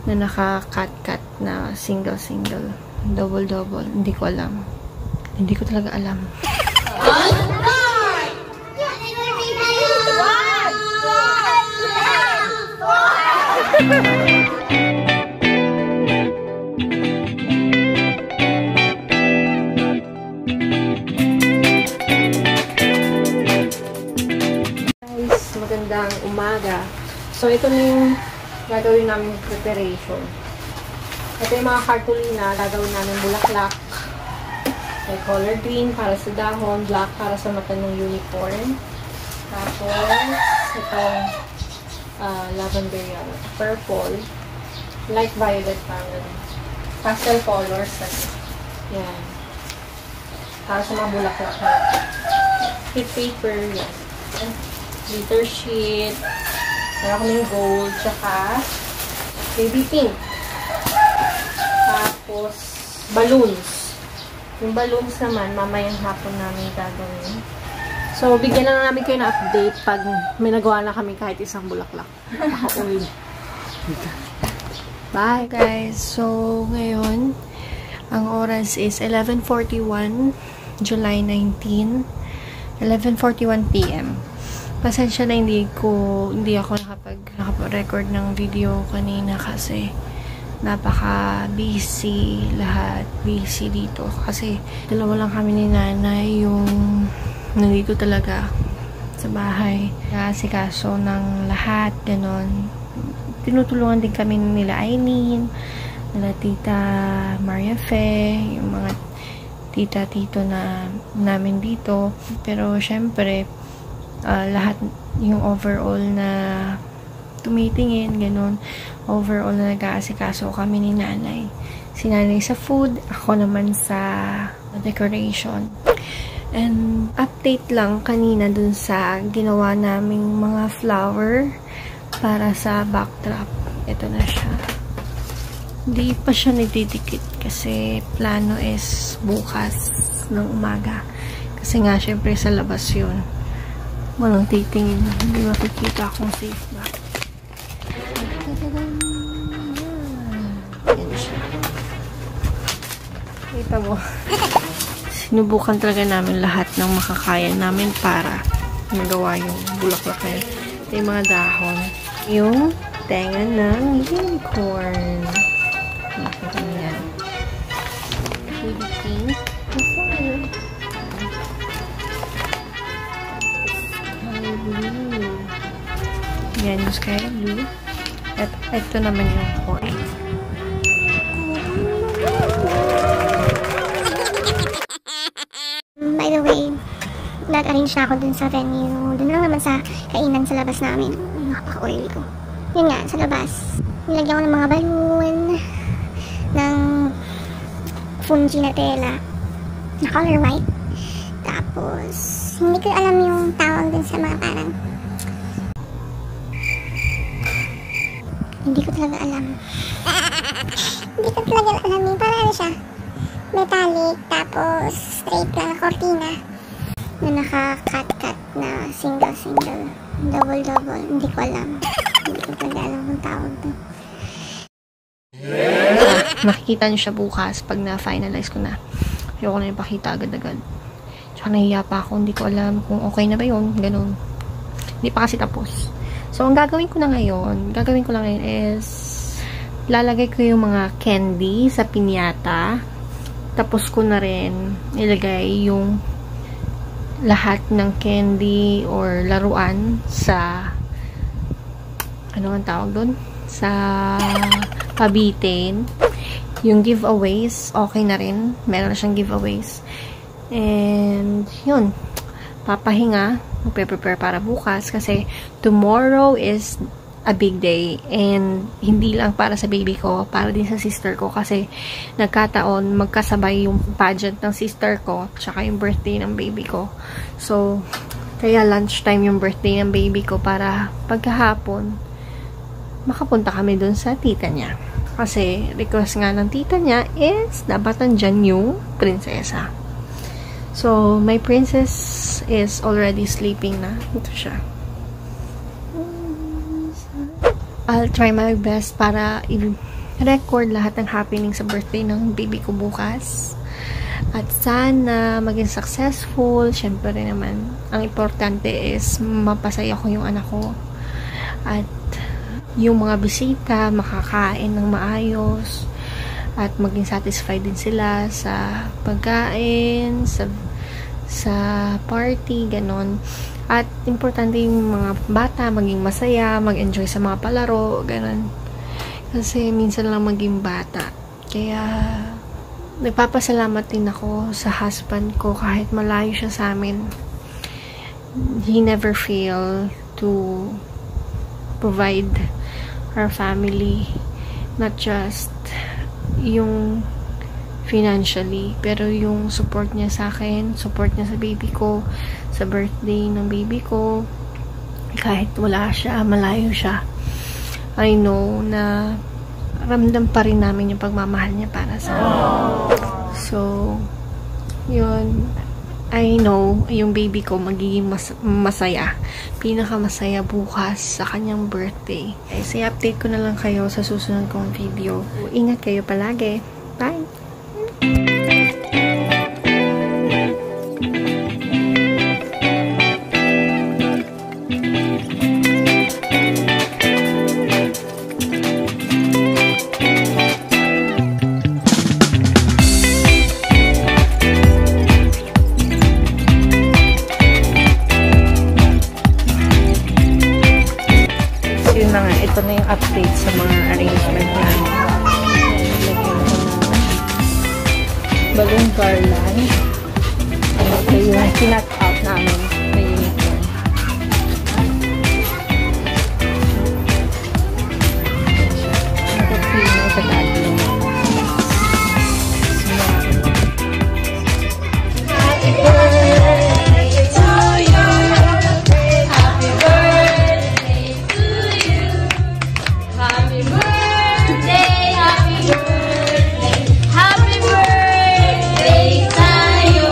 na naka-cut-cut na single-single, double-double. Hindi ko alam. Hindi ko talaga alam. Guys, magandang umaga. So, ito na yung gagawin namin preparation. Ito yung mga cartolina, gagawin namin bulaklak. May color green para sa dahon, black para sa mata ng unicorn. Tapos, itong lavender yan, purple, light violet parang pastel colors. Yan. Para sa mga bulaklak. Heat paper, yan. Glitter sheet. Meron kaming gold, tsaka baby pink. Tapos, balloons. Yung balloons naman, mamayang hapon namin gagawin. So, bigyan lang namin kayo na update pag may nagawa na kami kahit isang bulaklak. Bye, guys. So, ngayon, ang oras is 11:41, July 19, 11:41 p.m. Pasensya na hindi ako nakapag-record ng video kanina kasi napaka-busy lahat. Busy dito. Kasi dalawa lang kami ni nanay yung nandito talaga sa bahay. Kaso ng lahat, ganon. Tinutulungan din kami nila Aileen, nila Tita Maria Fe, yung mga tita-tito na namin dito. Pero syempre, lahat yung overall na tumitingin, ganun. Overall na nag-aasikaso kami ni nanay. Si nanay sa food, ako naman sa decoration. And update lang kanina dun sa ginawa naming mga flower para sa backdrop. Ito na siya. Hindi pa siya nagdidikit kasi plano is bukas ng umaga. Kasi nga, syempre sa labas yun. Walang titingin. Hindi makikita kung safe ba. Yan siya. Kita mo. Sinubukan talaga namin lahat ng makakaya namin para magawa yung bulaklak na yun. Ito yung mga dahon. Yung tenga ng unicorn. Nakita niyo yan. Baby pink. Yan yung sky blue. At ito naman yung horn. By the way, nag-arrange na ako dun sa venue. Dun lang naman sa kainan sa labas namin. Napaka-oil ko. Yun nga, sa labas. Nilagyan ko ng mga balloon, ng fungi na tela, na color white. Tapos, hindi ko alam yung tawag dun sa mga parang hindi ko talaga alam. Hindi ko talaga alam yung parang ano siya, metallic, tapos straight lang na cortina na naka-cut-cut na single-single, double-double. Hindi ko alam. Hindi ko talaga alam kung tawag doon. Makikita niyo siya bukas pag na-finalize ko na. Ayoko na ipakita agad-agad. Tsaka nahiya pa ako. Hindi ko alam kung okay na ba yun. Ganun. Hindi pa kasi tapos. So, ang gagawin ko lang ngayon is lalagay ko yung mga candy sa piñata. Tapos ko na rin ilagay yung lahat ng candy or laruan sa ano ang tawag doon? Sa pabitin. Yung giveaways, okay na rin. Meron na siyang giveaways. And, yun. Papahinga. Magpe-prepare para bukas kasi tomorrow is a big day and hindi lang para sa baby ko, para din sa sister ko kasi nagkataon magkasabay yung pageant ng sister ko tsaka yung birthday ng baby ko. So, kaya lunchtime yung birthday ng baby ko para pagkahapon makapunta kami dun sa tita niya. Kasi request nga ng tita niya is dapat nandyan yung prinsesa. So, my princess is already sleeping na. Ito siya. I'll try my best para i-record lahat ng happening sa birthday ng baby ko bukas. At sana maging successful. Syempre naman, ang importante is mapasaya ko yung anak ko. At yung mga bisita, makakain ng maayos. At maging satisfied din sila sa pagkain, sa party, ganon. At importante yung mga bata maging masaya, mag-enjoy sa mga palaro, ganon. Kasi minsan lang maging bata. Kaya nagpapasalamat din ako sa husband ko kahit malayo siya sa amin. He never failed to provide our family, not just yung financially, pero yung support niya sa akin, support niya sa baby ko, sa birthday ng baby ko, kahit wala siya, malayo siya. I know na ramdam pa rin namin yung pagmamahal niya para sa amin. So, yun. I know yung baby ko magiging masaya. Pinakamasaya bukas sa kanyang birthday. So, i-update ko na lang kayo sa susunod kong video. Ingat kayo palagi. Bye! Ito na yung update sa mga arrangement namin. Lagyan ko ng balloon garland. Ito yung kinat out namin na unicorn. Nag-feel mo sa daddy. Happy birthday to you. Happy birthday to you. Happy birthday, happy birthday, happy birthday tayo.